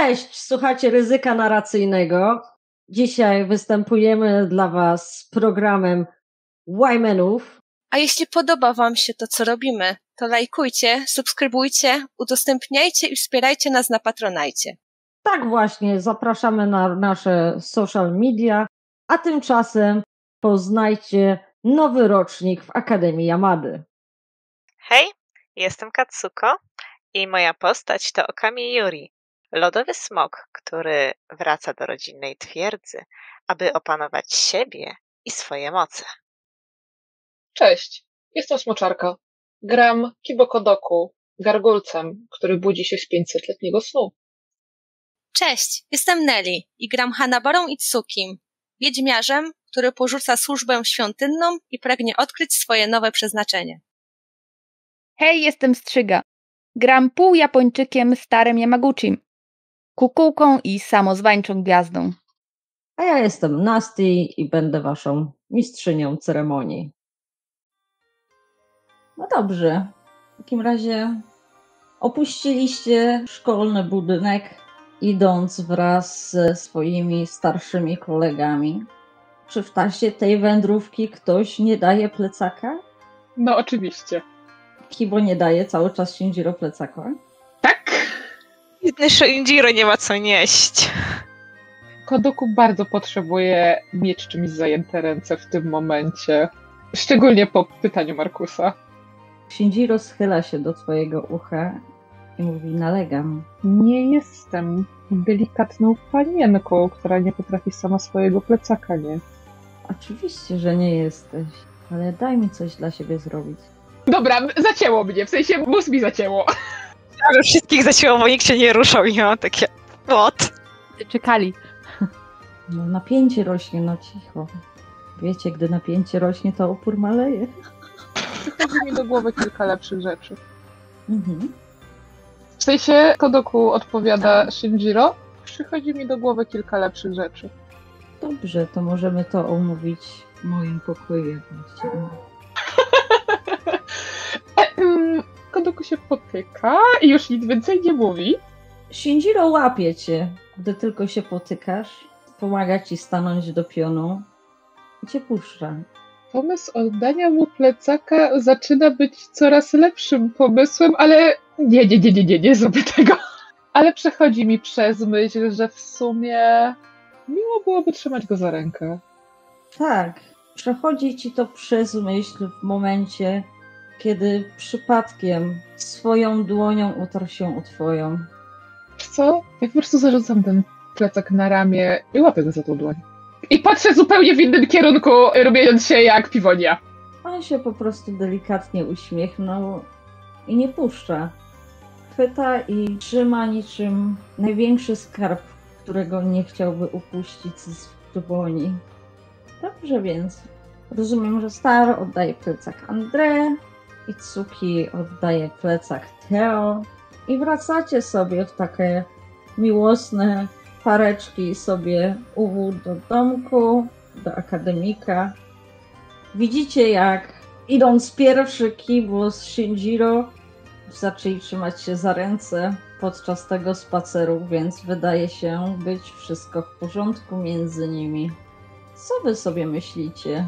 Cześć, słuchacie Ryzyka Narracyjnego. Dzisiaj występujemy dla Was z programem Wymenów. A jeśli podoba Wam się to, co robimy, to lajkujcie, subskrybujcie, udostępniajcie i wspierajcie nas na Patronajcie. Tak właśnie, zapraszamy na nasze social media, a tymczasem poznajcie nowy rocznik w Akademii Yamady. Hej, jestem Katsuko i moja postać to Okami Yuri, lodowy smok, który wraca do rodzinnej twierdzy, aby opanować siebie i swoje moce. Cześć, jestem Smoczarka. Gram Kibokodoku, gargulcem, który budzi się z 500-letniego snu. Cześć, jestem Nelly i gram Hanabarą Itsukim, wiedźmiarzem, który porzuca służbę świątynną i pragnie odkryć swoje nowe przeznaczenie. Hej, jestem Strzyga. Gram pół Japończykiem starym Yamaguchim, kukułką i samozwańczą gwiazdą. A ja jestem Nasty i będę Waszą mistrzynią ceremonii. No dobrze, w takim razie opuściliście szkolny budynek, idąc wraz ze swoimi starszymi kolegami. Czy w czasie tej wędrówki ktoś nie daje plecaka? No oczywiście. Kibo nie daje cały czas Shinjiro plecaka? Tak! Biedny Shinjiro nie ma co nieść. Kodoku bardzo potrzebuje mieć czymś zajęte ręce w tym momencie. Szczególnie po pytaniu Markusa. Shinjiro schyla się do twojego ucha i mówi: nalegam. Nie jestem delikatną panienką, która nie potrafi sama swojego plecaka nieść. Oczywiście, że nie jesteś, ale daj mi coś dla siebie zrobić. Dobra, zacięło mnie, w sensie mózg mi zacięło. Ale wszystkich zacięło, bo nikt się nie ruszał i miałam takie... What? Czekali. No napięcie rośnie, no cicho. Wiecie, gdy napięcie rośnie, to opór maleje. Przychodzi mi do głowy kilka lepszych rzeczy. Mhm. W sensie Kodoku odpowiada Shinjiro. Przychodzi mi do głowy kilka lepszych rzeczy. Dobrze, to możemy to omówić w moim pokoju, jak będziecie. Kodoku się potyka i już nic więcej nie mówi. Shinjiro łapie cię, gdy tylko się potykasz. Pomaga ci stanąć do pionu i cię puszcza. Pomysł oddania mu plecaka zaczyna być coraz lepszym pomysłem, ale nie zrobię tego. Ale przechodzi mi przez myśl, że w sumie miło byłoby trzymać go za rękę. Tak, przechodzi ci to przez myśl w momencie, kiedy przypadkiem swoją dłonią utarł się o twoją. Wiesz co? Ja po prostu zarzucam ten plecak na ramię i łapię go za tą dłoń. I patrzę zupełnie w innym kierunku, robiąc się jak piwonia. On się po prostu delikatnie uśmiechnął i nie puszcza. Chwyta i trzyma niczym największy skarb, którego nie chciałby upuścić z dłoni. Dobrze więc. Rozumiem, że Star oddaje plecak André, Itsuki oddaje plecak Theo i wracacie sobie w takie miłosne pareczki sobie do domku, do akademika. Widzicie, jak idąc pierwszy Kibo z Shinjiro zaczęli trzymać się za ręce podczas tego spaceru, więc wydaje się być wszystko w porządku między nimi. Co wy sobie myślicie,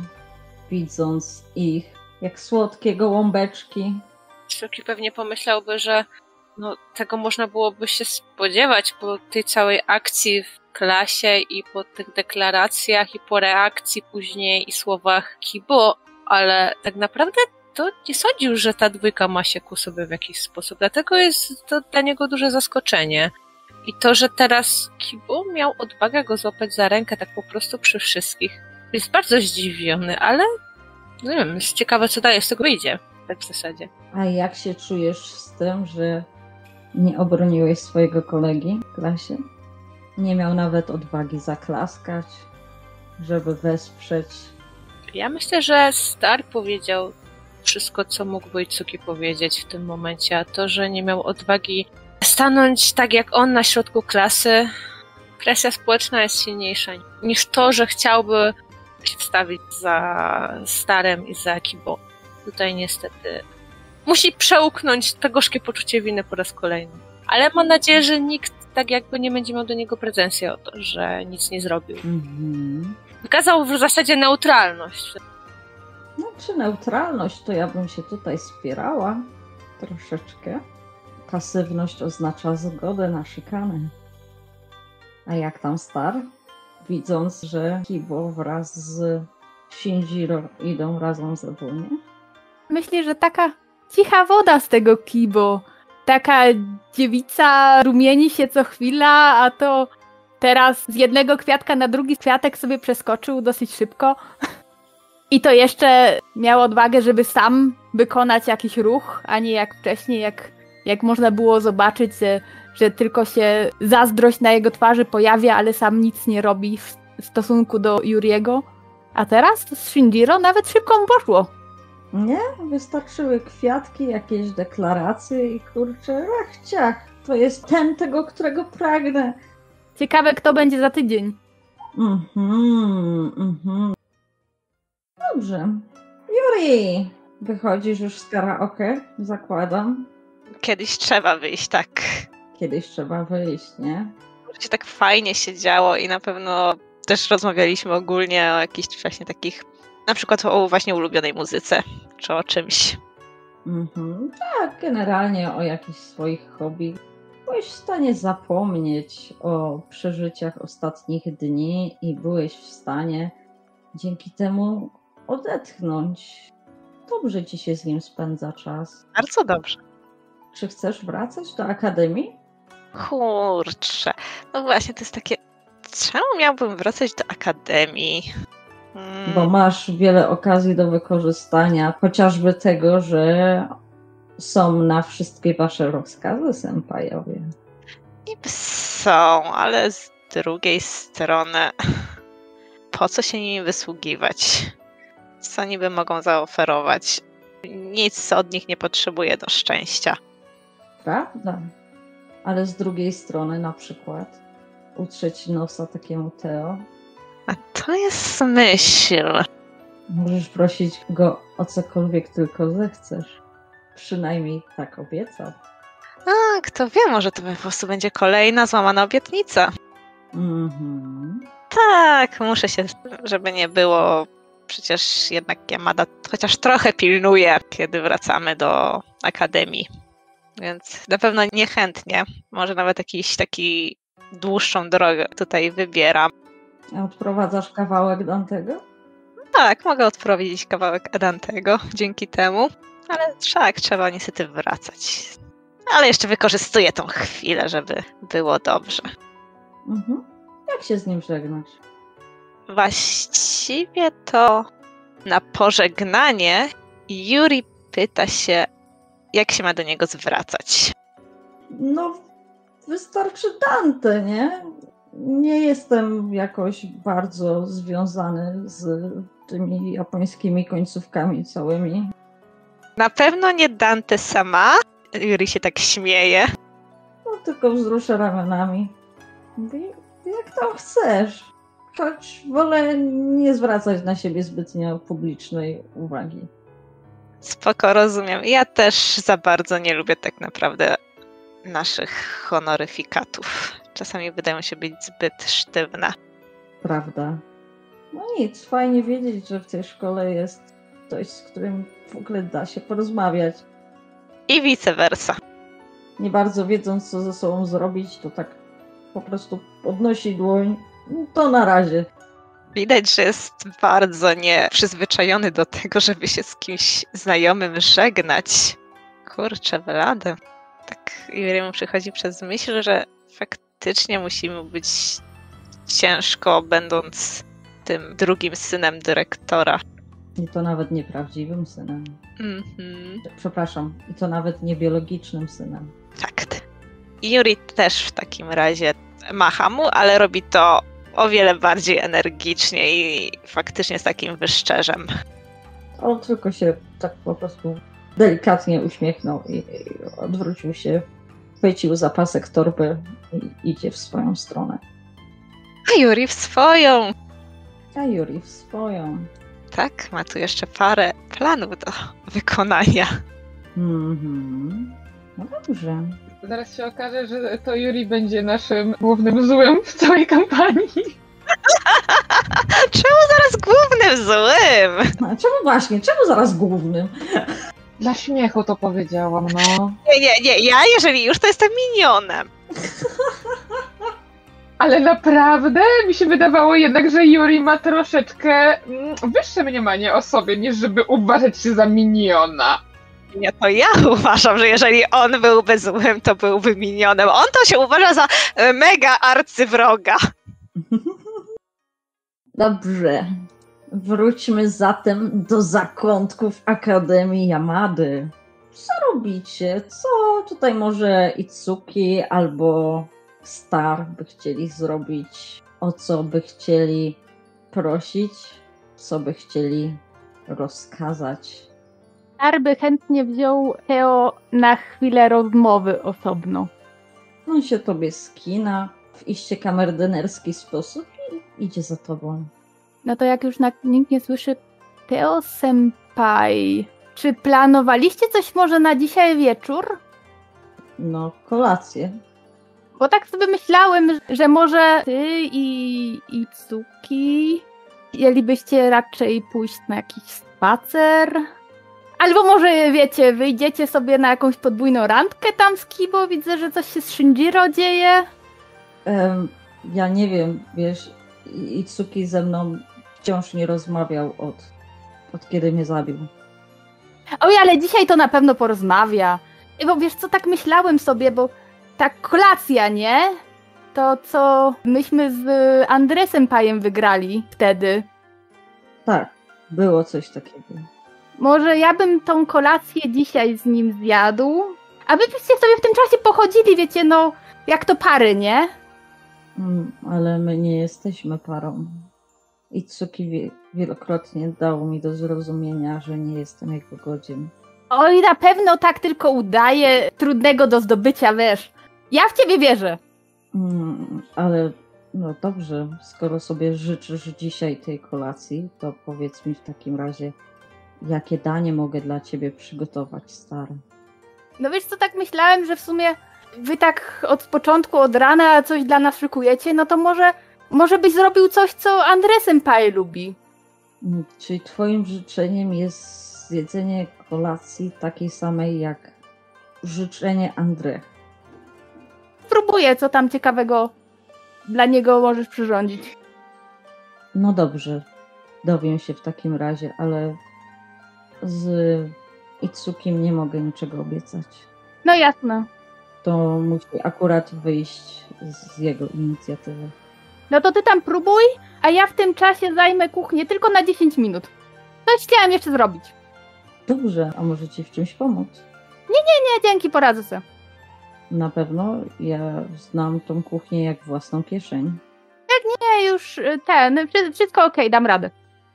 widząc ich, jak słodkie gołąbeczki? Szuki pewnie pomyślałby, że tego można byłoby się spodziewać po tej całej akcji w klasie i po tych deklaracjach i po reakcji później i słowach Kibo, ale tak naprawdę to nie sądził, że ta dwójka ma się ku sobie w jakiś sposób. Dlatego jest to dla niego duże zaskoczenie. I to, że teraz Kibo miał odwagę go złapać za rękę tak po prostu przy wszystkich. Jest bardzo zdziwiony, ale nie wiem, jest ciekawe, co dalej z tego wyjdzie. Tak w zasadzie. A jak się czujesz z tym, że nie obroniłeś swojego kolegi w klasie? Nie miał nawet odwagi zaklaskać, żeby wesprzeć. Ja myślę, że Star powiedział wszystko, co mógłby Itsuki powiedzieć w tym momencie, a to, że nie miał odwagi stanąć tak jak on na środku klasy, presja społeczna jest silniejsza niż to, że chciałby się wstawić za Starem i za Kibo. Tutaj niestety musi przełknąć to gorzkie poczucie winy po raz kolejny. Ale mam nadzieję, że nikt tak jakby nie będzie miał do niego pretensji o to, że nic nie zrobił. Mhm. Wykazał w zasadzie neutralność. No, czy neutralność, to ja bym się tutaj spierała troszeczkę. Pasywność oznacza zgodę na szykanę. A jak tam Star? Widząc, że Kibo wraz z Shinjiro idą razem za dłonie. Myślę, że taka cicha woda z tego Kibo. Taka dziewica rumieni się co chwila, a to teraz z jednego kwiatka na drugi kwiatek sobie przeskoczył dosyć szybko. I to jeszcze miał odwagę, żeby sam wykonać jakiś ruch, a nie jak wcześniej, jak można było zobaczyć, że tylko się zazdrość na jego twarzy pojawia, ale sam nic nie robi w stosunku do Yuriego. A teraz z Shinjiro nawet szybko mu poszło. Nie? Wystarczyły kwiatki, jakieś deklaracje i kurczę, ciach. To jest ten tego, którego pragnę. Ciekawe, kto będzie za tydzień. Dobrze. Yuri! Wychodzisz już z karaoke, zakładam. Kiedyś trzeba wyjść, tak. Kiedyś trzeba wyjść, nie? Się tak fajnie się działo i na pewno też rozmawialiśmy ogólnie o jakichś właśnie takich, na przykład o właśnie ulubionej muzyce, czy o czymś. Tak, generalnie o jakichś swoich hobby. Byłeś w stanie zapomnieć o przeżyciach ostatnich dni i byłeś w stanie dzięki temu odetchnąć. Dobrze ci się z nim spędza czas. Bardzo dobrze. Czy chcesz wracać do akademii? Kurczę. No właśnie, to jest takie... Czemu miałbym wracać do akademii? Bo masz wiele okazji do wykorzystania, chociażby tego, że są na wszystkie wasze rozkazy senpajowie. Niby są, ale z drugiej strony po co się nimi wysługiwać? Co niby mogą zaoferować? Nic od nich nie potrzebuję do szczęścia. Prawda? Ale z drugiej strony na przykład utrzeć nosa takiemu Teo. A to jest myśl. Możesz prosić go o cokolwiek tylko zechcesz. Przynajmniej tak obiecał. A, kto wie, może to po prostu będzie kolejna złamana obietnica. Tak, muszę się, żeby nie było. Przecież jednak Yamada chociaż trochę pilnuje, kiedy wracamy do akademii. Więc na pewno niechętnie. Może nawet jakiś taki dłuższą drogę tutaj wybieram. A odprowadzasz kawałek Dantego? Tak, mogę odprowadzić kawałek Dantego dzięki temu. Ale tak, trzeba niestety wracać. Ale jeszcze wykorzystuję tą chwilę, żeby było dobrze. Jak się z nim żegnasz? Właściwie to na pożegnanie Yuri pyta się, jak się ma do niego zwracać. No, wystarczy Dante, nie? Nie jestem jakoś bardzo związany z tymi japońskimi końcówkami całymi. Na pewno nie Dante sama. Yuri się tak śmieje. No, tylko wzruszę ramionami. Mówi, jak tam chcesz. Choć wolę nie zwracać na siebie zbytnio publicznej uwagi. Spoko, rozumiem. Ja też za bardzo nie lubię tak naprawdę naszych honoryfikatów. Czasami wydają się być zbyt sztywne. Prawda. No nic, fajnie wiedzieć, że w tej szkole jest ktoś, z którym w ogóle da się porozmawiać. I vice versa. Nie bardzo wiedząc, co ze sobą zrobić, to tak po prostu podnosi dłoń. To na razie. Widać, że jest bardzo nieprzyzwyczajony do tego, żeby się z kimś znajomym żegnać. Kurczę, blade. Tak Yuriemu przychodzi przez myśl, że faktycznie musi mu być ciężko, będąc tym drugim synem dyrektora. I to nawet nieprawdziwym synem. Przepraszam, i to nawet niebiologicznym synem. Tak. Yuri też w takim razie macha mu, ale robi to o wiele bardziej energicznie i faktycznie z takim wyszczerzem. On tylko się tak po prostu delikatnie uśmiechnął i odwrócił się, chwycił za pasek torby i idzie w swoją stronę. A Yuri w swoją. A Yuri w swoją. Tak, ma tu jeszcze parę planów do wykonania. No dobrze. Zaraz się okaże, że to Yuri będzie naszym głównym złym w całej kampanii. Czemu zaraz głównym złym? A czemu właśnie? Czemu zaraz głównym? Dla śmiechu to powiedziałam, no. Nie, ja jeżeli już, to jestem minionem. Ale naprawdę mi się wydawało jednak, że Yuri ma troszeczkę wyższe mniemanie o sobie, niż żeby uważać się za miniona. Nie, to ja uważam, że jeżeli on byłby złym, to byłby minionem. On to się uważa za mega arcywroga. Dobrze. Wróćmy zatem do zakątków Akademii Yamady. Co robicie? Co tutaj może Itsuki albo Star by chcieli zrobić? O co by chcieli prosić? Co by chcieli rozkazać? Star by chętnie wziął Teo na chwilę rozmowy osobno. On się tobie skina w iście kamerdynerski sposób i idzie za tobą. No to jak już nikt nie słyszy, Teo senpai, czy planowaliście coś może na dzisiaj wieczór? No, kolację. Bo tak sobie myślałem, że może ty i Itsuki chcielibyście raczej pójść na jakiś spacer? Albo może, wiecie, wyjdziecie sobie na jakąś podwójną randkę tam z Kibo? Widzę, że coś się z Shinjiro dzieje. Ja nie wiem, wiesz, Itsuki ze mną wciąż nie rozmawiał od kiedy mnie zabił. Oj, ale dzisiaj to na pewno porozmawia. Bo wiesz co, tak myślałem sobie, bo ta kolacja, nie? To, co myśmy z Andresem Pajem wygrali wtedy. Tak, było coś takiego. Może ja bym tą kolację dzisiaj z nim zjadł, a wy byście sobie w tym czasie pochodzili, wiecie, no, jak to pary, nie? Ale my nie jesteśmy parą. Itsuki wielokrotnie dał mi do zrozumienia, że nie jestem jego godzien. Oj, na pewno tak tylko udaje trudnego do zdobycia, wiesz. Ja w ciebie wierzę. Ale no dobrze, skoro sobie życzysz dzisiaj tej kolacji, to powiedz mi w takim razie, jakie danie mogę dla ciebie przygotować, stary. No wiesz co, tak myślałem, że w sumie wy tak od początku, od rana coś dla nas szykujecie, no to może byś zrobił coś, co Andresem Pai lubi. Czyli twoim życzeniem jest zjedzenie kolacji takiej samej jak życzenie André. Spróbuję, co tam ciekawego dla niego możesz przyrządzić. No dobrze, dowiem się w takim razie, ale z Itsukim nie mogę niczego obiecać. No jasne. To musi akurat wyjść z jego inicjatywy. No to ty tam próbuj, a ja w tym czasie zajmę kuchnię tylko na 10 minut. Coś chciałam jeszcze zrobić. Dobrze, a może ci w czymś pomóc? Nie, dzięki, poradzę sobie. Na pewno ja znam tą kuchnię jak własną kieszeń. Nie, już wszystko okej, dam radę.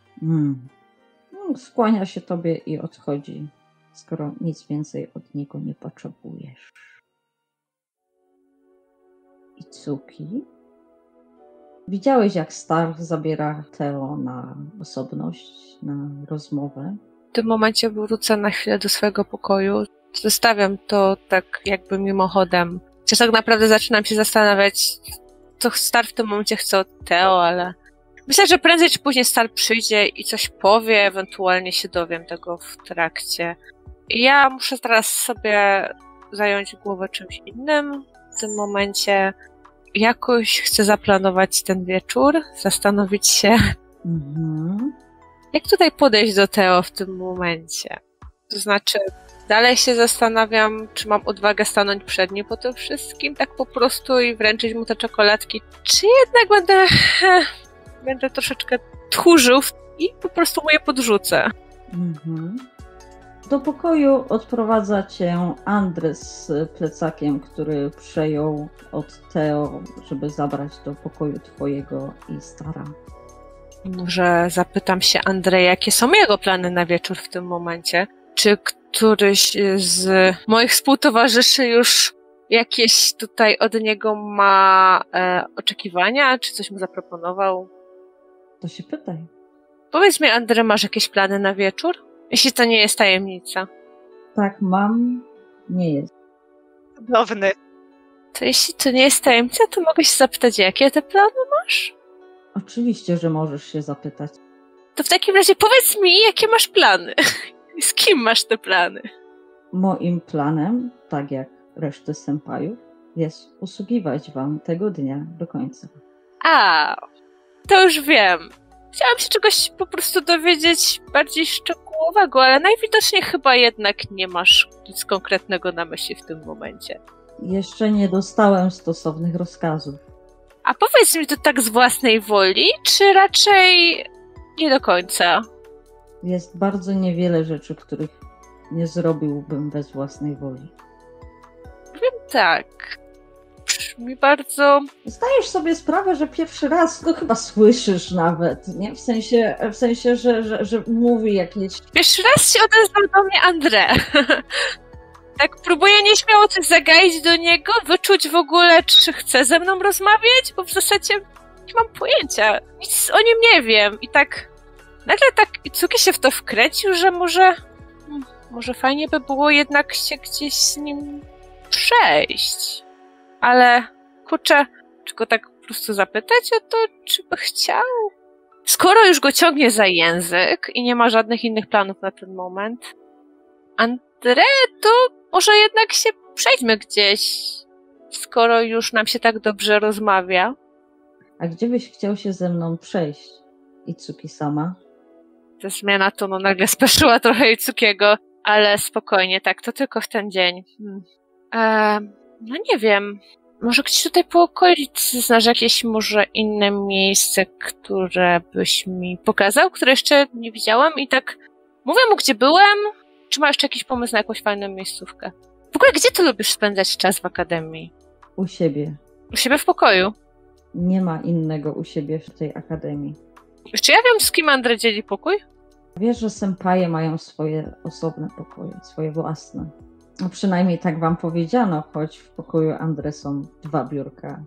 Skłania się tobie i odchodzi, skoro nic więcej od niego nie potrzebujesz. Itsuki? Widziałeś, jak Star zabiera Teo na osobność, na rozmowę? W tym momencie wrócę na chwilę do swojego pokoju. Zostawiam to tak jakby mimochodem. Chociaż tak naprawdę zaczynam się zastanawiać, co Star w tym momencie chce od Teo, ale myślę, że prędzej czy później Star przyjdzie i coś powie, ewentualnie się dowiem tego w trakcie. I ja muszę teraz sobie zająć głowę czymś innym. W tym momencie jakoś chcę zaplanować ten wieczór, zastanowić się, jak tutaj podejść do Teo w tym momencie. To znaczy, dalej się zastanawiam, czy mam odwagę stanąć przed nim po tym wszystkim, tak po prostu i wręczyć mu te czekoladki, czy jednak będę troszeczkę tchórzył i po prostu mu je podrzucę. Do pokoju odprowadza cię Andres z plecakiem, który przejął od Teo, żeby zabrać do pokoju twojego i Stara. Może zapytam się Andrzeja, jakie są jego plany na wieczór w tym momencie? Czy któryś z moich współtowarzyszy już jakieś tutaj od niego ma oczekiwania? Czy coś mu zaproponował? To się pytaj. Powiedz mi, Andrzej, masz jakieś plany na wieczór? Jeśli to nie jest tajemnica. Tak, mam. Nie jest. Cudowny. To jeśli to nie jest tajemnica, to mogę się zapytać, jakie te plany masz? Oczywiście, że możesz się zapytać. To w takim razie powiedz mi, jakie masz plany? Z kim masz te plany? Moim planem, tak jak reszty senpajów, jest usługiwać wam tego dnia do końca. A, to już wiem. Chciałam się czegoś po prostu dowiedzieć bardziej szczegółowego, ale najwidoczniej chyba jednak nie masz nic konkretnego na myśli w tym momencie. Jeszcze nie dostałem stosownych rozkazów. A powiedz mi to tak z własnej woli, czy raczej nie do końca? Jest bardzo niewiele rzeczy, których nie zrobiłbym bez własnej woli. Tak. Brzmi bardzo... Zdajesz sobie sprawę, że pierwszy raz go chyba słyszysz nawet, nie? W sensie, że mówi jakieś... Pierwszy raz się odezwał do mnie André. Tak próbuję nieśmiało coś zagaić do niego, wyczuć w ogóle, czy chce ze mną rozmawiać, bo w zasadzie nie mam pojęcia. Nic o nim nie wiem. I tak nagle tak Itsuki się w to wkręcił, że może fajnie by było jednak się gdzieś z nim przejść. Ale kurczę, czy go tak po prostu zapytać o to, czy by chciał? Skoro już go ciągnie za język i nie ma żadnych innych planów na ten moment, André, to może jednak się przejdźmy gdzieś, skoro już nam się tak dobrze rozmawia. A gdzie byś chciał się ze mną przejść, Itsuki-sama? Ta zmiana tonu nagle speszyła trochę Itsukiego, ale spokojnie, tak, to tylko w ten dzień. No nie wiem, może gdzieś tutaj po okolicy znasz jakieś może inne miejsce, które byś mi pokazał, które jeszcze nie widziałam i tak mówię mu, gdzie byłem. Czy masz jeszcze jakiś pomysł na jakąś fajną miejscówkę? W ogóle, gdzie ty lubisz spędzać czas w akademii? U siebie. U siebie w pokoju? Nie ma innego u siebie w tej akademii. Czy ja wiem, z kim André dzieli pokój? Wiesz, że senpaje mają swoje osobne pokoje, swoje własne. No przynajmniej tak wam powiedziano, choć w pokoju André są 2 biurka.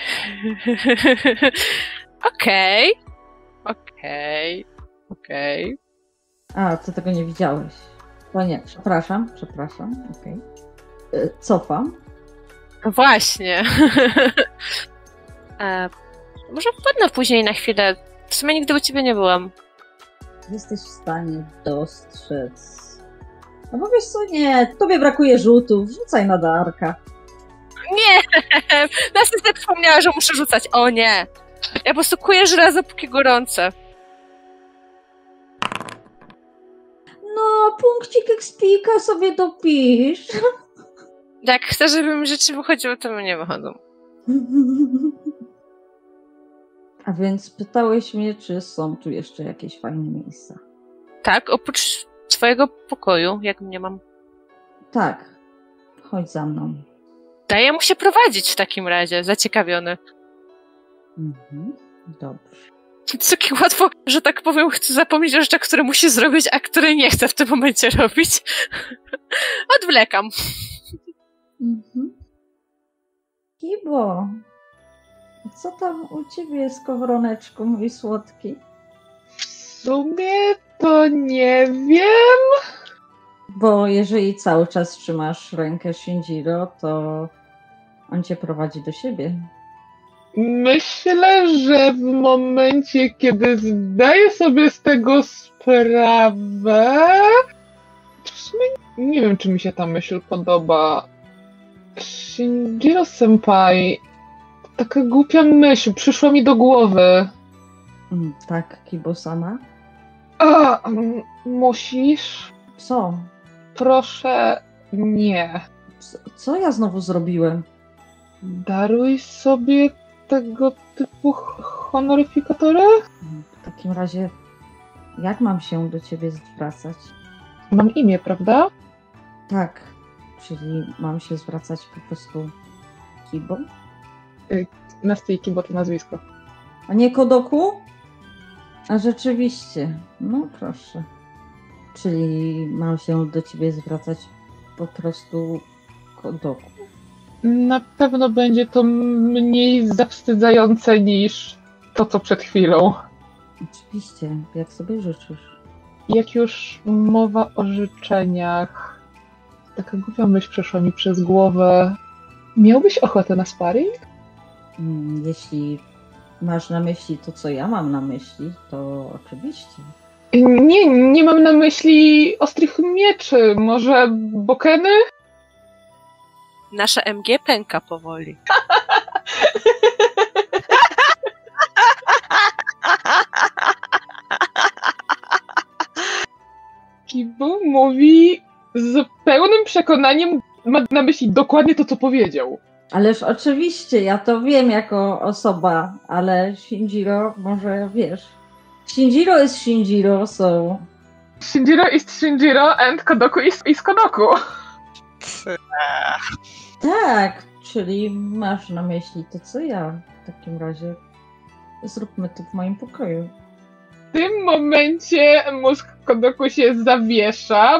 Okej. A, ty tego nie widziałeś. To nie, przepraszam, okej. Cofam. No właśnie. Może wpadnę później na chwilę. W sumie nigdy u ciebie nie byłam. Jesteś w stanie dostrzec. No bo wiesz co, nie, tobie brakuje rzutów, rzucaj na Darka. Nie! Nas sobie przypomniała, że muszę rzucać. O nie! Ja po prostu kuję żelazo, póki gorące. No, punkcik ekspika sobie dopisz. Jak chcesz, żeby mi rzeczy wychodziły, to mi nie wychodzą. A więc pytałeś mnie, czy są tu jeszcze jakieś fajne miejsca. Tak, oprócz twojego pokoju, jak mnie mam. Tak, chodź za mną. Daję mu się prowadzić w takim razie, zaciekawiony. Dobrze. Taki łatwo, że tak powiem, chce zapomnieć o rzeczach, które musi zrobić, a które nie chce w tym momencie robić. Odwlekam. Kibo, co tam u ciebie z kowroneczką, mój słodki? W sumie to nie wiem. Bo jeżeli cały czas trzymasz rękę Shinjiro, to on cię prowadzi do siebie. Myślę, że w momencie, kiedy zdaję sobie z tego sprawę, w sumie nie wiem, czy mi się ta myśl podoba. Shinjiro Senpai, taka głupia myśl przyszła mi do głowy. Tak, Kibo-sama? Musisz? Co? Proszę, nie. Co ja znowu zrobiłem? Daruj sobie tego typu honoryfikatory? W takim razie, jak mam się do ciebie zwracać? Mam imię, prawda? Tak, czyli mam się zwracać po prostu Kibo? Nastyjki, bo to nazwisko. A nie Kodoku? A rzeczywiście, no proszę. Czyli mam się do ciebie zwracać po prostu Kodoku? Na pewno będzie to mniej zawstydzające niż to, co przed chwilą. Oczywiście, jak sobie życzysz. Jak już mowa o życzeniach, taka głupia myśl przeszła mi przez głowę. Miałbyś ochotę na sparring? Jeśli masz na myśli to, co ja mam na myśli, to oczywiście. Nie mam na myśli ostrych mieczy. Może bokeny? Nasze MG pęka powoli. Kibu mówi z pełnym przekonaniem, ma na myśli dokładnie to, co powiedział. Ależ oczywiście, ja to wiem jako osoba, ale Shinjiro może wiesz. Shinjiro jest Shinjiro, so... Shinjiro is Shinjiro and Kodoku is Kodoku. Tak, czyli masz na myśli to, co ja. W takim razie zróbmy to w moim pokoju. W tym momencie mózg Kodoku się zawiesza.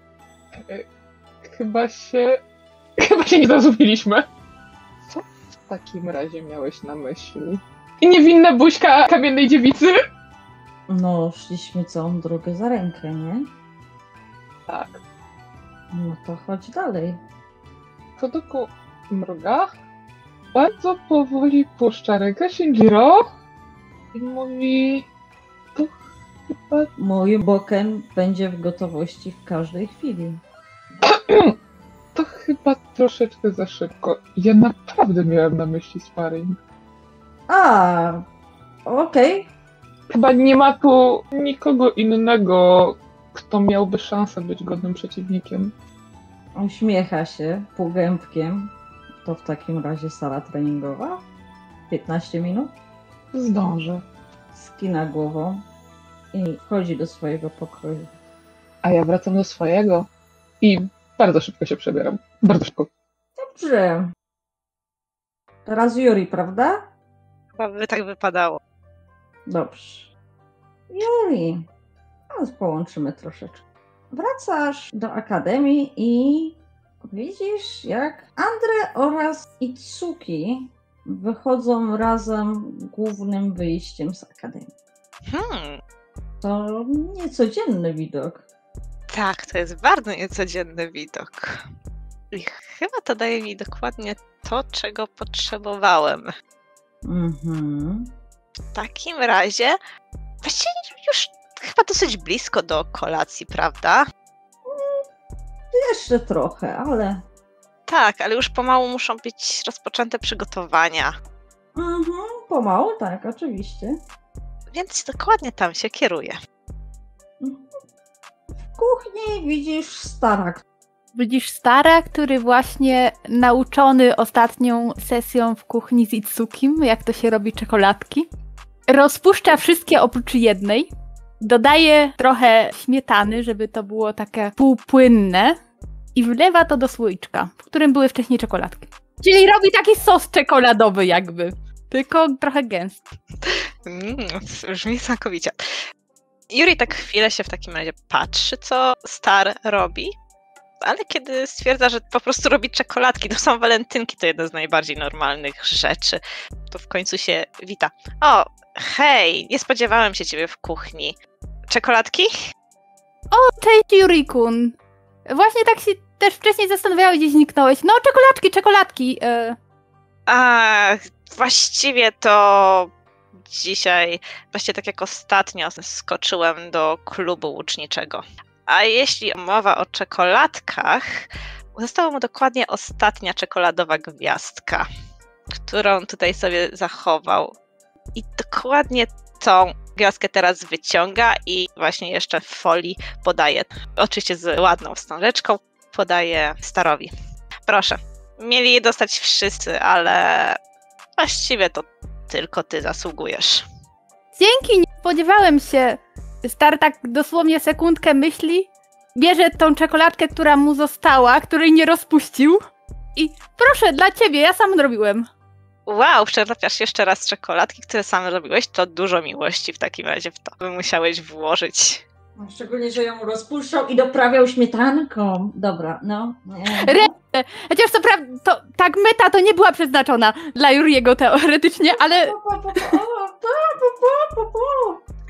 Chyba się nie zrozumieliśmy. Co w takim razie miałeś na myśli? I niewinna buźka kamiennej dziewicy? No, szliśmy całą drogę za rękę, nie? Tak. No to chodź dalej. Kodoku mruga. Bardzo powoli puszcza rękę Shinjiro i mówi... To chyba... Mój boken będzie w gotowości w każdej chwili. To chyba troszeczkę za szybko. Ja naprawdę miałem na myśli sparring. A, okej. Chyba nie ma tu nikogo innego, kto miałby szansę być godnym przeciwnikiem. Uśmiecha się półgębkiem. To w takim razie sala treningowa? 15 minut? Zdążę. Skina głową i wchodzi do swojego pokoju. A ja wracam do swojego i bardzo szybko się przebieram. Bardzo szybko. Dobrze. Teraz Yuri, prawda? Chyba by tak wypadało. Dobrze. Yuri, teraz połączymy troszeczkę. Wracasz do akademii i widzisz, jak Andre oraz Itsuki wychodzą razem głównym wyjściem z akademii. To niecodzienny widok. Tak, to jest bardzo niecodzienny widok. I chyba to daje mi dokładnie to, czego potrzebowałem. W takim razie właściwie już chyba dosyć blisko do kolacji, prawda? Jeszcze trochę, ale... Tak, ale już pomału muszą być rozpoczęte przygotowania. Pomału, tak, oczywiście. Więc dokładnie tam się kieruję. W kuchni widzisz Stara. Widzisz Stara, który właśnie nauczony ostatnią sesją w kuchni z Itsukim, jak to się robi czekoladki, rozpuszcza wszystkie oprócz jednej, dodaje trochę śmietany, żeby to było takie półpłynne i wlewa to do słoiczka, w którym były wcześniej czekoladki. Czyli robi taki sos czekoladowy jakby, tylko trochę gęsty. Brzmi znakomicie. Yuri tak chwilę się w takim razie patrzy, co Star robi, ale kiedy stwierdza, że po prostu robi czekoladki, to są walentynki, to jedna z najbardziej normalnych rzeczy, to w końcu się wita. O, hej, nie spodziewałem się ciebie w kuchni. Czekoladki? O, cześć Yuri-kun. Właśnie tak się też wcześniej zastanawiałeś, gdzie zniknąłeś. No, czekoladki. A, właściwie to dzisiaj, właściwie tak jak ostatnio, skoczyłem do klubu łuczniczego. A jeśli mowa o czekoladkach, została mu dokładnie ostatnia czekoladowa gwiazdka, którą tutaj sobie zachował. I dokładnie tą gwiazdkę teraz wyciąga i właśnie jeszcze w folii podaje. Oczywiście z ładną wstążeczką podaje Starowi. Proszę, mieli je dostać wszyscy, ale właściwie to tylko ty zasługujesz. Dzięki, nie spodziewałem się. Star tak dosłownie sekundkę myśli, bierze tą czekoladkę, która mu została, której nie rozpuścił i proszę, dla ciebie, ja sam zrobiłem. Wow, przetrafiasz jeszcze raz czekoladki, które sam robiłeś, to dużo miłości w takim razie w to by musiałeś włożyć. Szczególnie, że ją rozpuszczał i doprawiał śmietanką. Dobra, no. Chociaż co prawda, to tak meta to nie była przeznaczona dla Yuriego teoretycznie, ale...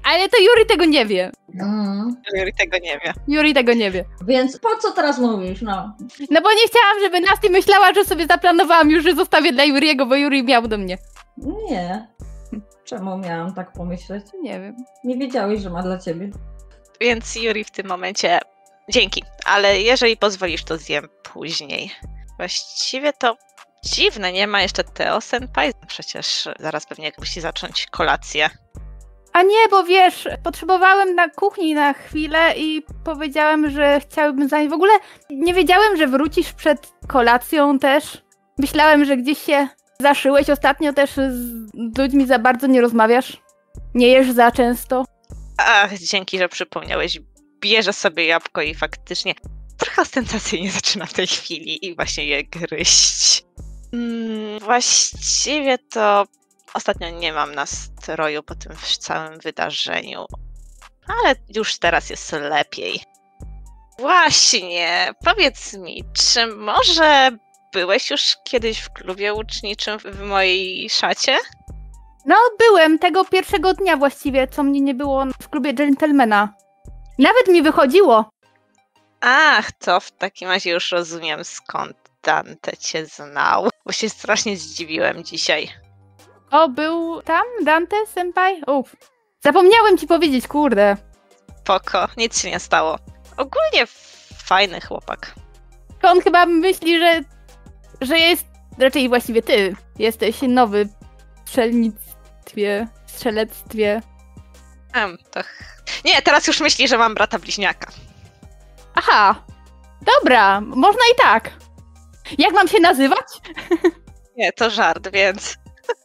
Ale to Yuri tego nie wie. Yuri tego nie wie. Yuri tego nie wie. Więc po co teraz mówisz, no? No bo nie chciałam, żeby Nasty myślała, że sobie zaplanowałam już, że zostawię dla Yuriego, bo Yuri miał do mnie. Nie. Czemu miałam tak pomyśleć? Nie wiem. Nie wiedziałeś, że ma dla ciebie. Więc Yuri w tym momencie... Dzięki, ale jeżeli pozwolisz, to zjem później. Właściwie to dziwne, nie ma jeszcze Teo Senpai. Przecież zaraz pewnie musi zacząć kolację. A nie, bo wiesz, potrzebowałem na kuchni na chwilę i powiedziałem, że chciałabym zająć. W ogóle nie wiedziałem, że wrócisz przed kolacją też. Myślałem, że gdzieś się zaszyłeś. Ostatnio też z ludźmi za bardzo nie rozmawiasz. Nie jesz za często. Ach, dzięki, że przypomniałeś. Bierze sobie jabłko i faktycznie trochę ostentacyjnie zaczyna w tej chwili i właśnie je gryźć. Właściwie to ostatnio nie mam nastroju po tym całym wydarzeniu, ale już teraz jest lepiej. Właśnie, powiedz mi, czy może byłeś już kiedyś w klubie łuczniczym w mojej szacie? No, byłem tego pierwszego dnia właściwie, co mnie nie było w klubie dżentelmena. Nawet mi wychodziło. Ach, to w takim razie już rozumiem, skąd Dante cię znał, bo się strasznie zdziwiłem dzisiaj. O, był tam Dante senpai? Uff. Zapomniałem ci powiedzieć, kurde. Spoko, nic się nie stało. Ogólnie fajny chłopak. On chyba myśli, że jest, raczej właściwie ty jesteś nowy w strzelectwie. Nie, teraz już myśli, że mam brata bliźniaka. Aha, dobra, można i tak. Jak mam się nazywać? Nie, to żart, więc...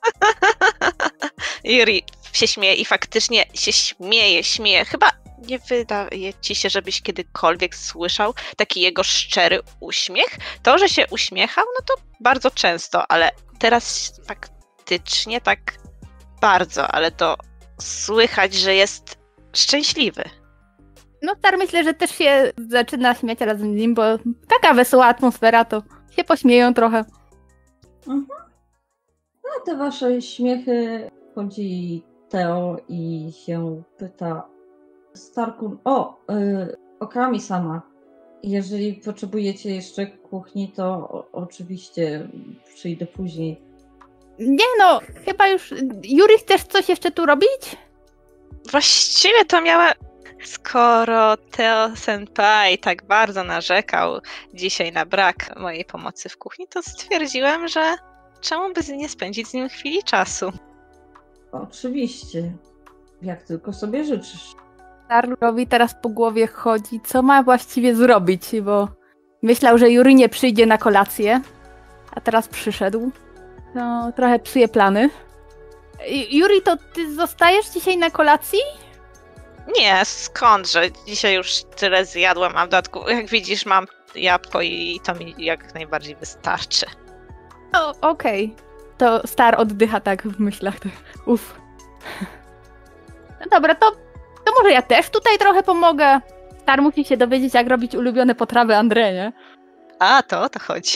Yuri się śmieje i faktycznie się śmieje. Chyba nie wydaje ci się, żebyś kiedykolwiek słyszał taki jego szczery uśmiech. To, że się uśmiechał, no to bardzo często, ale teraz faktycznie tak bardzo, ale to słychać, że jest szczęśliwy. No tak, myślę, że też się zaczyna śmiać razem z nim, bo taka wesoła atmosfera, to się pośmieją trochę. Mhm. No te wasze śmiechy, chodzi Teo i się pyta Starkun, Okami sama, jeżeli potrzebujecie jeszcze kuchni, to oczywiście przyjdę później. Nie no, chyba już... Yuri, chcesz coś jeszcze tu robić? Właściwie to miała... Skoro Teo Senpai tak bardzo narzekał dzisiaj na brak mojej pomocy w kuchni, to stwierdziłem, że czemu by nie spędzić z nim chwili czasu. Oczywiście, jak tylko sobie życzysz. Starlowi teraz po głowie chodzi, co ma właściwie zrobić, bo myślał, że Yuri nie przyjdzie na kolację, a teraz przyszedł. No, trochę psuje plany. Yuri, to ty zostajesz dzisiaj na kolacji? Nie, skądże? Dzisiaj już tyle zjadłem, a w dodatku, jak widzisz, mam jabłko i to mi jak najbardziej wystarczy. Okej. To Star oddycha tak w myślach. Uff. No dobra, to może ja też tutaj trochę pomogę. Star musi się dowiedzieć, jak robić ulubione potrawy André, nie? A, to o to chodzi.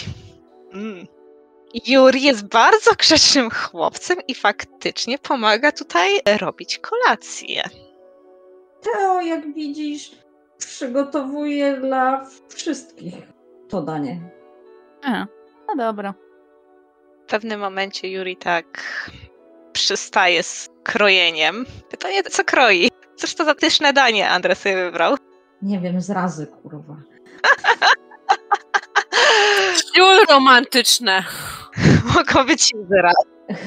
Yuri jest bardzo grzecznym chłopcem i faktycznie pomaga tutaj robić kolację. Teo, jak widzisz, przygotowuje dla wszystkich to danie. Aha, no dobra. W pewnym momencie Yuri tak przystaje z krojeniem. Pytanie, co kroi? Cóż to za pyszne danie André sobie wybrał? Nie wiem, zrazy, kurwa. Ciul romantyczne. Mogą być zrazy.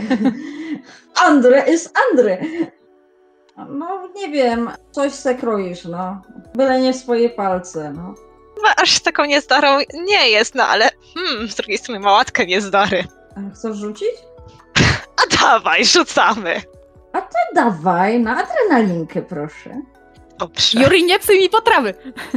André jest André. No, nie wiem, coś se kroisz, no. Byle nie swoje palce, no. Chyba aż taką niezdarą nie jest, no ale z drugiej strony ma łatkę niezdary. A chcesz rzucić? A dawaj, rzucamy. A ty dawaj, na adrenalinkę, proszę. Dobrze. Yuri, nie psuj mi potrawy!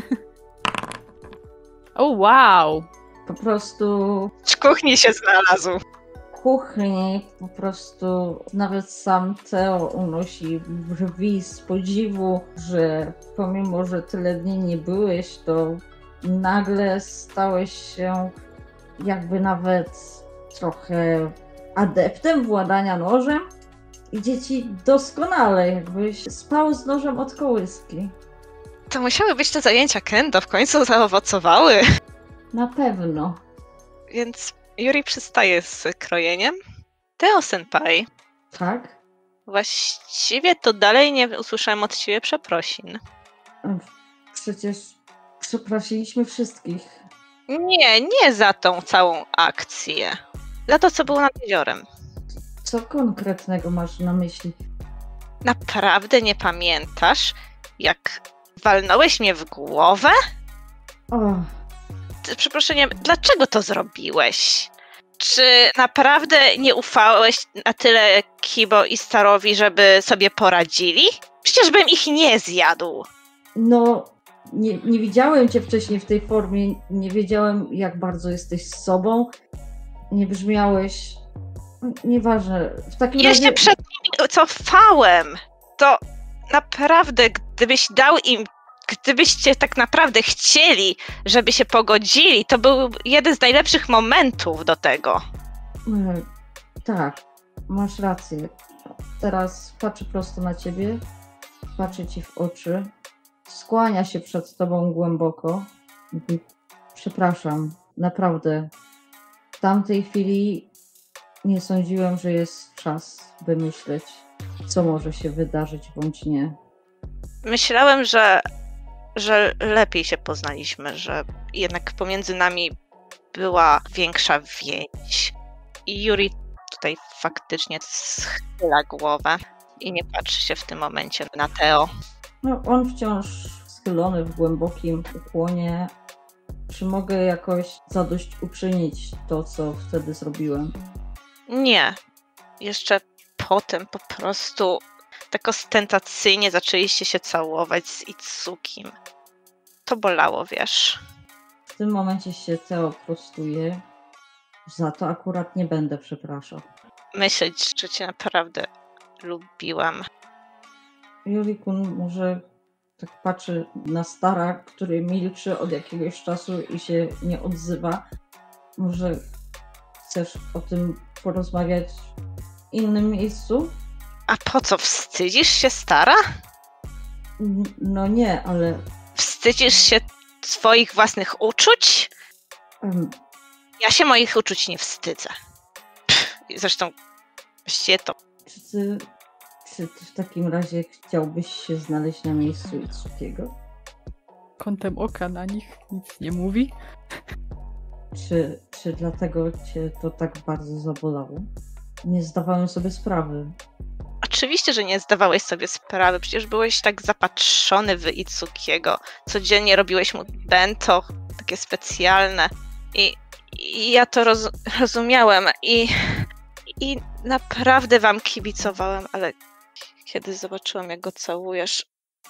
O, wow! Po prostu W kuchni się znalazł. kuchni, po prostu nawet sam Teo unosi brwi z podziwu, że pomimo, że tyle dni nie byłeś, to nagle stałeś się jakby nawet trochę adeptem władania nożem. idzie ci doskonale, jakbyś spał z nożem od kołyski. To musiały być te zajęcia kendo, w końcu zaowocowały. Na pewno. Więc Yuri przystaje z krojeniem. Teo-senpai, Tak? właściwie to dalej nie usłyszałem od ciebie przeprosin. Przecież przeprosiliśmy wszystkich. Nie za tą całą akcję. Za to, co było nad jeziorem. Co konkretnego masz na myśli? Naprawdę nie pamiętasz, jak walnąłeś mnie w głowę? O, Przeproszeniem, dlaczego to zrobiłeś? Czy naprawdę nie ufałeś na tyle Kibo i Starowi, żeby sobie poradzili? Przecież bym ich nie zjadł. no, nie widziałem cię wcześniej w tej formie. Nie wiedziałem, jak bardzo jesteś z sobą. Nie brzmiałeś... Nieważne. W takim Jeszcze razie... przed nimi cofałem. To naprawdę, gdybyście tak naprawdę chcieli, żeby się pogodzili, to był jeden z najlepszych momentów do tego. Tak, masz rację. Teraz patrzę prosto na ciebie, patrzę ci w oczy, skłania się przed tobą głęboko. Mówi, przepraszam, naprawdę. W tamtej chwili nie sądziłem, że jest czas wymyśleć, co może się wydarzyć bądź nie. Myślałem, że lepiej się poznaliśmy, że jednak pomiędzy nami była większa więź. I Yuri tutaj faktycznie schyla głowę i nie patrzy się w tym momencie na Teo. No, on wciąż schylony w głębokim ukłonie. Czy mogę jakoś zadośćuczynić to, co wtedy zrobiłem? Nie. Jeszcze potem po prostu tak ostentacyjnie zaczęliście się całować z Itsukim. To bolało, wiesz. W tym momencie się Teo prostuje. Za to akurat nie będę przepraszał. Myśleć, że cię naprawdę lubiłam. Yuri-kun może tak patrzy na Stara, który milczy od jakiegoś czasu i się nie odzywa. Może chcesz o tym porozmawiać w innym miejscu? A po co, wstydzisz się, Stara? No nie, ale... Wstydzisz się swoich własnych uczuć? em, Ja się moich uczuć nie wstydzę. Zresztą, właściwie to czy ty w takim razie chciałbyś się znaleźć na miejscu Itsukiego? Kątem oka na nich nic nie mówi. Czy dlatego cię to tak bardzo zabolało? Nie zdawałem sobie sprawy. oczywiście, że nie zdawałeś sobie sprawy. Przecież byłeś tak zapatrzony w Itsukiego. Codziennie robiłeś mu bento, takie specjalne. I ja to rozumiałem. I naprawdę wam kibicowałem, ale kiedy zobaczyłam, jak go całujesz...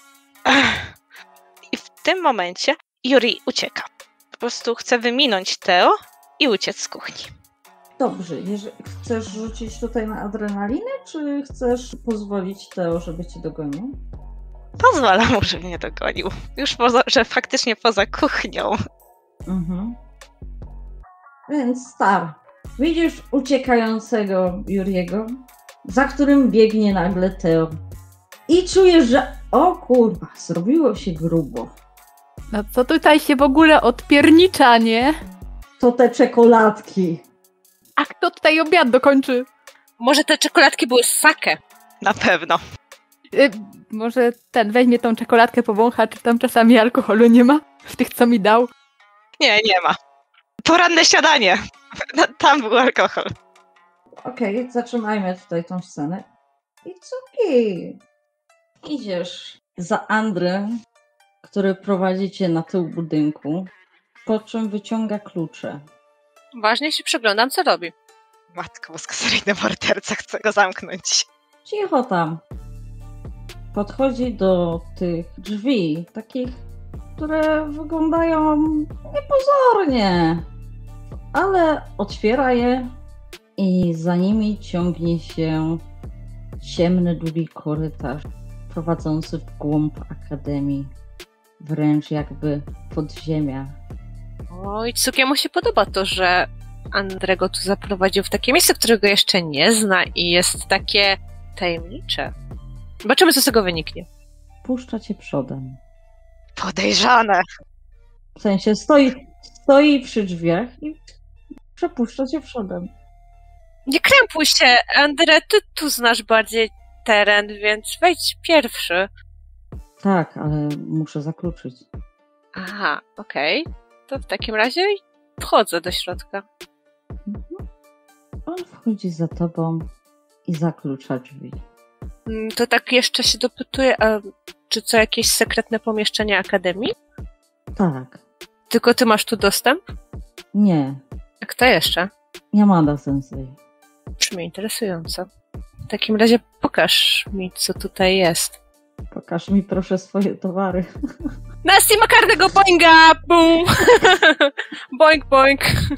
I w tym momencie Yuri ucieka. Po prostu chce wyminąć Teo i uciec z kuchni. Dobrze, chcesz rzucić tutaj na adrenalinę, czy chcesz pozwolić Teo, żeby cię dogonił? Pozwalam mu, żeby mnie dogonił. Już że faktycznie poza kuchnią. Mhm. Więc Star, widzisz uciekającego Yuriego, za którym biegnie nagle Teo. I czujesz, że o kurwa, zrobiło się grubo. No co tutaj się w ogóle odpiernicza, nie? To te czekoladki. A kto tutaj obiad dokończy? Może te czekoladki były sake? Na pewno. Może ten weźmie tą czekoladkę, powącha, czy tam czasami alkoholu nie ma? W tych, co mi dał? Nie ma. Poranne śniadanie. Tam był alkohol. Okej, zatrzymajmy tutaj tą scenę. Itsuki! Idziesz za Andrem, który prowadzi cię na tył budynku, po czym wyciąga klucze. Uważnie się przyglądam, co robi. Matko boska, seryjny morderca, chcę go zamknąć. Cicho tam. Podchodzi do tych drzwi, takich, które wyglądają niepozornie, ale otwiera je i za nimi ciągnie się ciemny, długi korytarz prowadzący w głąb Akademii, wręcz jakby podziemia. Oj, Tsukiemu się podoba to, że Andrego tu zaprowadził w takie miejsce, którego jeszcze nie zna i jest takie Tajemnicze. Zobaczymy, co z tego wyniknie. Puszcza cię przodem. Podejrzane. W sensie stoi przy drzwiach i przepuszcza cię przodem. Nie krępuj się, Andre, ty tu znasz bardziej teren, więc wejdź pierwszy. Tak, ale muszę zakluczyć. Aha, okej. To w takim razie wchodzę do środka. On wchodzi za tobą i zaklucza drzwi. To tak jeszcze się dopytuję, a czy co, jakieś sekretne pomieszczenie Akademii? Tak. Tylko ty masz tu dostęp? Nie. A kto jeszcze? Yamada Sensei. Brzmi interesująco. W takim razie pokaż mi, co tutaj jest. Pokaż mi proszę swoje towary. Nasty ma karnego boinga! Boom! Boing, boing.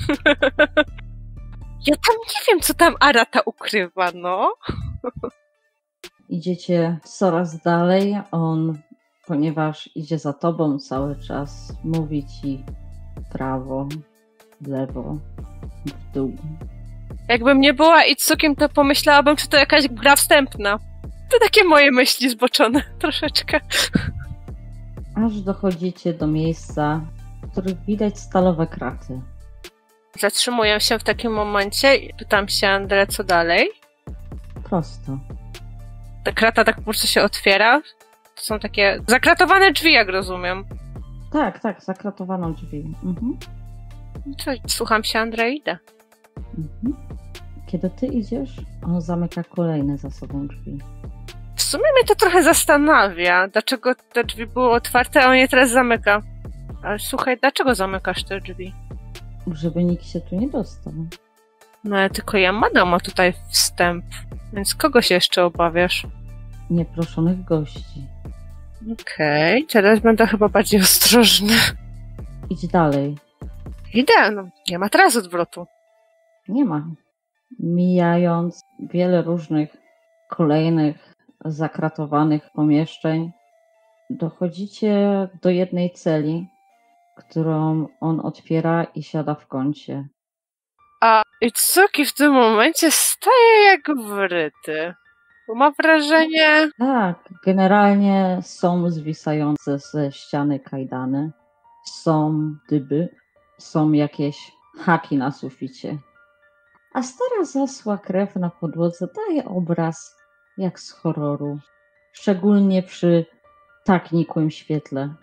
Ja tam nie wiem, co tam Arata ukrywa, no. Idziecie coraz dalej. On, ponieważ idzie za tobą cały czas, mówi ci w prawo, w lewo, w dół. Jakbym nie była Itsukiem, to pomyślałabym, czy to jakaś gra wstępna. To takie moje myśli zboczone troszeczkę. Aż dochodzicie do miejsca, w których widać stalowe kraty. Zatrzymuję się w takim momencie i pytam się Andre, co dalej. Prosto. Ta krata tak po prostu się otwiera. To są takie zakratowane drzwi, jak rozumiem. Tak, zakratowano drzwi. To słucham się Andre i idę. Kiedy ty idziesz, on zamyka kolejne za sobą drzwi. W sumie mnie to trochę zastanawia, dlaczego te drzwi były otwarte, a on je teraz zamyka. Ale słuchaj, dlaczego zamykasz te drzwi? Żeby nikt się tu nie dostał. No ale tylko Yamada ma tutaj wstęp, więc kogo się jeszcze obawiasz? Nieproszonych gości. Okej, teraz będę chyba bardziej ostrożny. Idź dalej. Idę, no nie ma teraz odwrotu. Nie ma. Mijając wiele różnych kolejnych zakratowanych pomieszczeń, dochodzicie do jednej celi, którą on otwiera i siada w kącie. A Itsuki w tym momencie staje jak wryty. Bo ma wrażenie... Tak, generalnie są zwisające ze ściany kajdany, są dyby, są jakieś haki na suficie. A stara zasła krew na podłodze daje obraz jak z horroru, szczególnie przy tak nikłym świetle.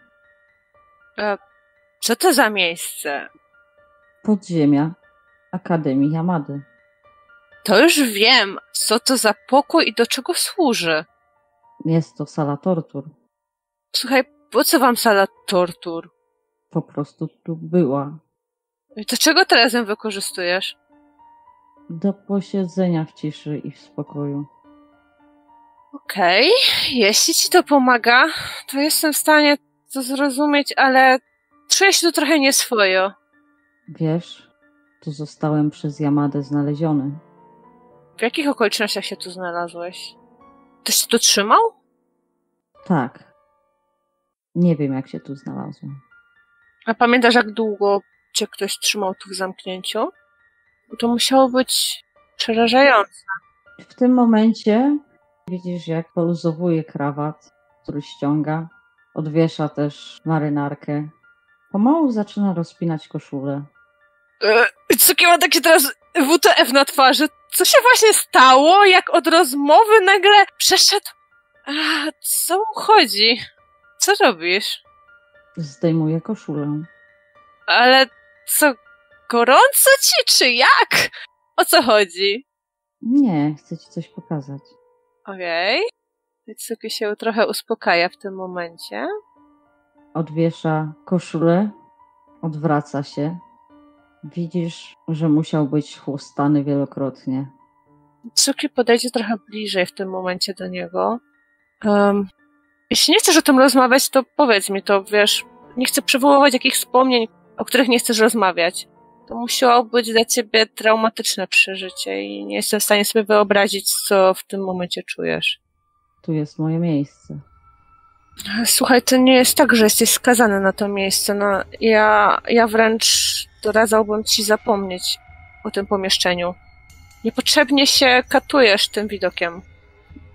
Co to za miejsce? Podziemia Akademii Yamady. To już wiem, co to za pokój i do czego służy. Jest to sala tortur. Słuchaj, po co wam sala tortur? Po prostu tu była. I to czego teraz ją wykorzystujesz? Do posiedzenia w ciszy i w spokoju. Okej, jeśli ci to pomaga, to jestem w stanie to zrozumieć, ale czuję się tu trochę nieswojo. Wiesz, tu zostałem przez Yamadę znaleziony. W jakich okolicznościach się tu znalazłeś? Ktoś się tu trzymał? Tak. Nie wiem, jak się tu znalazłem. A pamiętasz, jak długo cię ktoś trzymał tu w zamknięciu? To musiało być przerażające. W tym momencie widzisz, jak poluzowuje krawat, który ściąga. Odwiesza też marynarkę. Pomału zaczyna rozpinać koszulę. Cuki ma takie teraz WTF na twarzy. Co się właśnie stało, jak od rozmowy nagle przeszedł... co mu chodzi? Co robisz? Zdejmuje koszulę. Ale co, gorąco ci, czy jak? O co chodzi? Nie, chcę ci coś pokazać. Okej. Cuki się trochę uspokaja w tym momencie. Odwiesza koszulę, odwraca się. Widzisz, że musiał być chłostany wielokrotnie. Cuki podejdzie trochę bliżej w tym momencie do niego. Jeśli nie chcesz o tym rozmawiać, to powiedz mi to, wiesz. Nie chcę przywoływać jakichś wspomnień, o których nie chcesz rozmawiać. To musiało być dla ciebie traumatyczne przeżycie i nie jestem w stanie sobie wyobrazić, co w tym momencie czujesz. Tu jest moje miejsce. Słuchaj, to nie jest tak, że jesteś skazany na to miejsce. No, ja wręcz doradzałbym ci zapomnieć o tym pomieszczeniu. Niepotrzebnie się katujesz tym widokiem.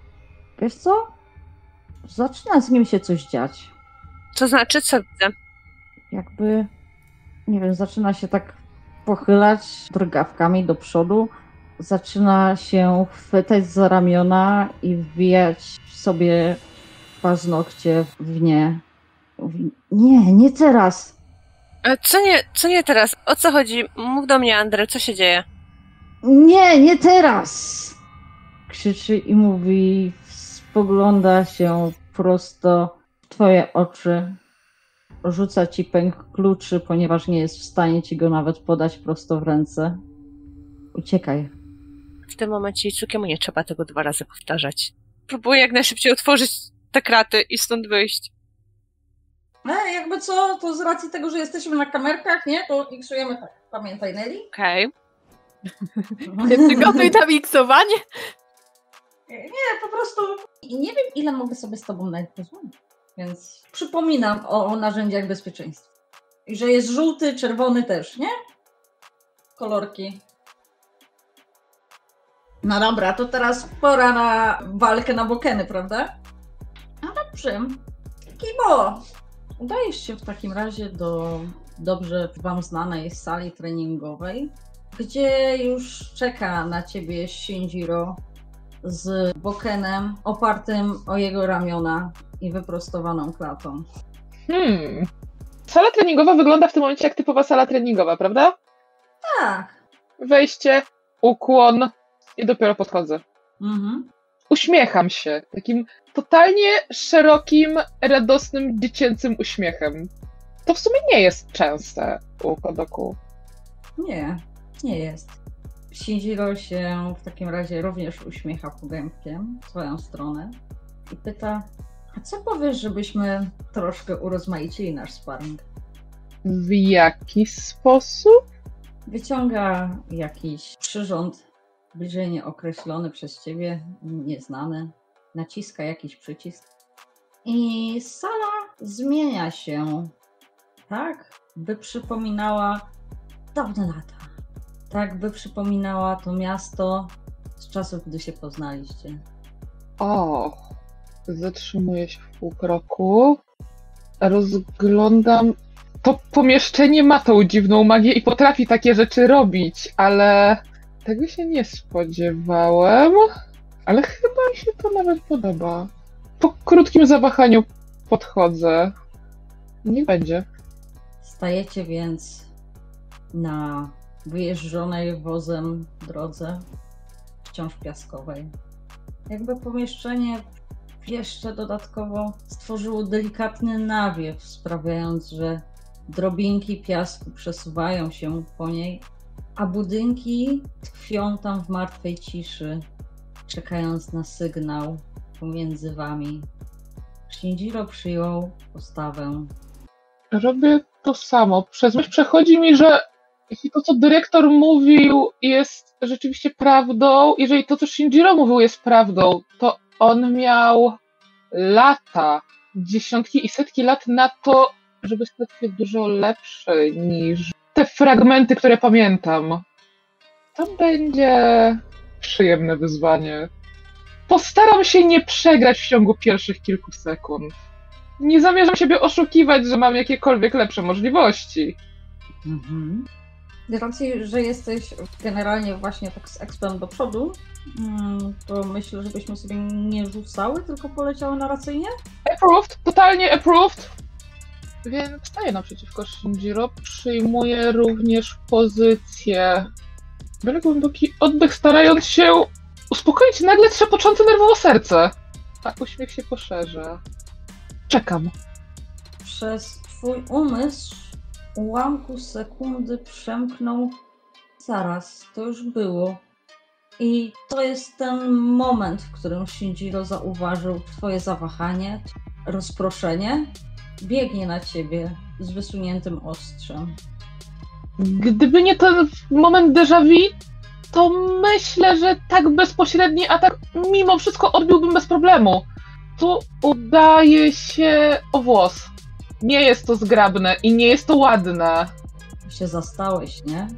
Wiesz co? Zaczyna z nim się coś dziać. To znaczy, co widzę? Jakby, nie wiem, zaczyna się tak pochylać drgawkami do przodu. Zaczyna się chwytać za ramiona i wbijać sobie paznokcie w nie. Mówi, nie teraz. Co nie teraz? O co chodzi? Mów do mnie, Andre, co się dzieje? Nie teraz! Krzyczy i mówi, spogląda się prosto w twoje oczy. Rzuca ci pęk kluczy, ponieważ nie jest w stanie ci go nawet podać prosto w ręce. Uciekaj. W tym momencie Itsukiemu nie trzeba tego 2 razy powtarzać. Próbuję jak najszybciej otworzyć te kraty i stąd wyjść. Jakby co, to z racji tego, że jesteśmy na kamerkach, nie? To miksujemy tak. Pamiętaj, Nelly? Okej. Przygotuj na miksowanie. Nie, po prostu nie wiem, ile mogę sobie z tobą nawet pozwolić. Więc przypominam o narzędziach bezpieczeństwa. I że jest żółty, czerwony też, nie? Kolorki. No dobra, to teraz pora na walkę na bokeny, prawda? A dobrze. Kibo, udajesz się w takim razie do dobrze wam znanej sali treningowej, gdzie już czeka na ciebie Shinjiro z bokenem opartym o jego ramiona i wyprostowaną klatą. Sala treningowa wygląda w tym momencie jak typowa sala treningowa, prawda? Tak. Wejście, ukłon i dopiero podchodzę. Mhm. Uśmiecham się takim totalnie szerokim, radosnym, dziecięcym uśmiechem. To w sumie nie jest częste u Kodoku. Nie jest. Shinjiro się w takim razie również uśmiecha pogębkiem w swoją stronę i pyta, a co powiesz, żebyśmy troszkę urozmaicili nasz sparring? W jaki sposób? Wyciąga jakiś przyrząd bliżej nieokreślony przez ciebie, nieznany, naciska jakiś przycisk i sala zmienia się tak, by przypominała dawne lata. Tak, by przypominała to miasto z czasów, gdy się poznaliście. O, zatrzymuję się w pół kroku, rozglądam. To pomieszczenie ma tą dziwną magię i potrafi takie rzeczy robić, ale tego się nie spodziewałem. Ale chyba mi się to nawet podoba. Po krótkim zawahaniu podchodzę. Niech będzie. Stajecie więc na wyjeżdżonej wozem drodze, wciąż piaskowej. Jakby pomieszczenie jeszcze dodatkowo stworzyło delikatny nawiew, sprawiając, że drobinki piasku przesuwają się po niej, a budynki tkwią tam w martwej ciszy, czekając na sygnał pomiędzy wami. Shinjiro przyjął postawę. Robię to samo. Przez myśl przechodzi mi, że jeśli to, co dyrektor mówił, jest rzeczywiście prawdą, jeżeli to, co Shinjiro mówił, jest prawdą, to on miał lata, dziesiątki i setki lat na to, żeby stać się dużo lepszy niż te fragmenty, które pamiętam. To będzie przyjemne wyzwanie. Postaram się nie przegrać w ciągu pierwszych kilku sekund. Nie zamierzam siebie oszukiwać, że mam jakiekolwiek lepsze możliwości. Mhm. Z racji, że jesteś generalnie właśnie tak z expem do przodu, to myślę, żebyśmy sobie nie rzucały, tylko poleciały narracyjnie. Approved, totalnie approved. Więc staję naprzeciwko Shinjiro, przyjmuję również pozycję. Biorę głęboki oddech, starając się uspokoić nagle trzepoczące nerwowo serce. A uśmiech się poszerza. Czekam. Przez twój umysł ułamku sekundy przemknął zaraz, to już było. I to jest ten moment, w którym Shinjiro zauważył twoje zawahanie, rozproszenie. Biegnie na ciebie z wysuniętym ostrzem. Gdyby nie ten moment déjà vu, to myślę, że tak bezpośredni atak mimo wszystko odbiłbym bez problemu. Tu udaje się o włos. Nie jest to zgrabne i nie jest to ładne. Się zastałeś, nie?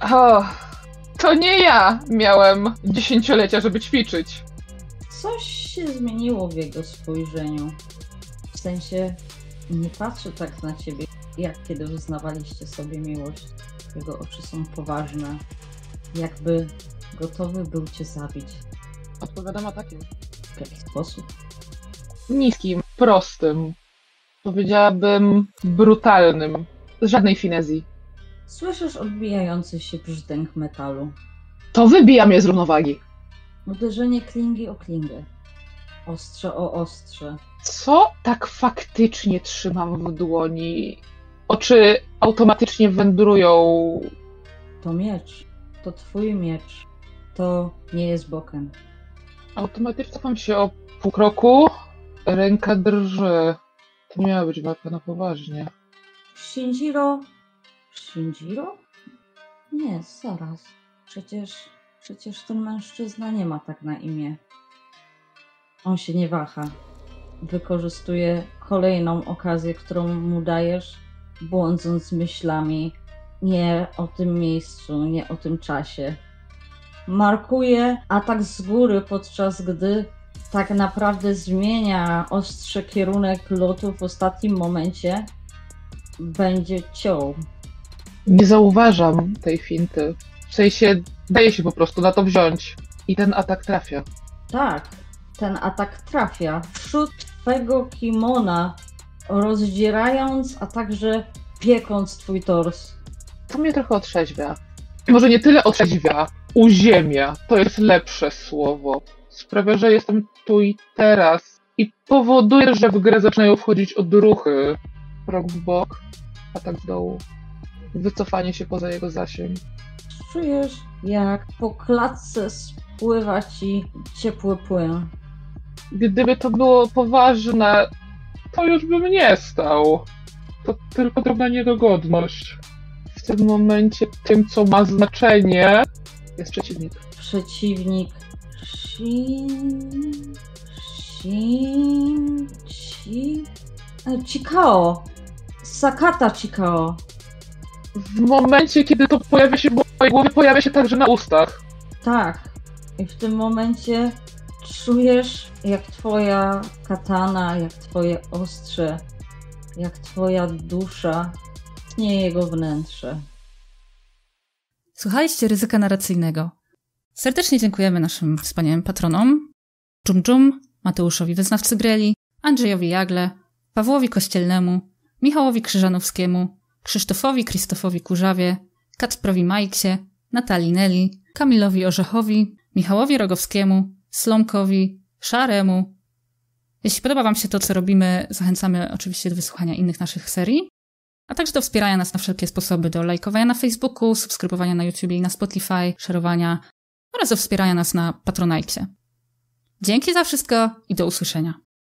To nie ja miałem 10-lecia, żeby ćwiczyć. Coś się zmieniło w jego spojrzeniu. W sensie nie patrzy tak na ciebie, jak kiedy wyznawaliście sobie miłość. Jego oczy są poważne, jakby gotowy był cię zabić. Odpowiadam atakiem. W jaki sposób? Niskim, prostym. Powiedziałabym brutalnym. Żadnej finezji. Słyszysz odbijający się brzdęk metalu. To wybija mnie z równowagi. Uderzenie klingi o klingę. Ostrze o ostrze. Co tak faktycznie trzymam w dłoni? Oczy automatycznie wędrują. To miecz. To twój miecz. To nie jest boken. Automatycznie cofam się o pół kroku. Ręka drży. To nie miała być walka na poważnie. Shinjiro? Shinjiro? Nie, zaraz. Przecież ten mężczyzna nie ma tak na imię. On się nie waha. Wykorzystuje kolejną okazję, którą mu dajesz, błądząc myślami. Nie o tym miejscu, nie o tym czasie. Markuje atak z góry, podczas gdy tak naprawdę zmienia ostrze kierunek lotu w ostatnim momencie. Będzie ciął. Nie zauważam tej finty. W sensie daje się po prostu na to wziąć. I ten atak trafia. Tak, ten atak trafia w przód twego kimona, rozdzierając, a także piekąc twój tors. To mnie trochę otrzeźwia. Może nie tyle otrzeźwia, uziemia. To jest lepsze słowo. Sprawia, że jestem tu i teraz. I powoduje, że w grę zaczynają wchodzić odruchy. Krok w bok, atak z dołu. Wycofanie się poza jego zasięg. Czujesz, jak po klatce spływa ci ciepły płyn. Gdyby to było poważne, to już bym nie stał. To tylko drobna niedogodność. W tym momencie tym, co ma znaczenie, jest przeciwnik. Przeciwnik Chikao. Sakata Chikao. W momencie, kiedy to pojawia się w mojej głowie, pojawia się także na ustach. Tak. I w tym momencie czujesz, jak twoja katana, jak twoje ostrze, jak twoja dusza tnie jego wnętrze. Słuchaliście Ryzyka Narracyjnego. Serdecznie dziękujemy naszym wspaniałym patronom: Dżum Dżum, Mateuszowi Wyznawcy Greli, Andrzejowi Jagle, Pawłowi Kościelnemu, Michałowi Krzyżanowskiemu, Krzysztofowi Kurzawie, Kacprowi Majksie, Natalii Neli, Kamilowi Orzechowi, Michałowi Rogowskiemu, Slomkowi, Szaremu. Jeśli podoba Wam się to, co robimy, zachęcamy oczywiście do wysłuchania innych naszych serii, a także do wspierania nas na wszelkie sposoby, do lajkowania na Facebooku, subskrybowania na YouTube i na Spotify, szerowania oraz do wspierania nas na Patronite'cie. Dzięki za wszystko i do usłyszenia.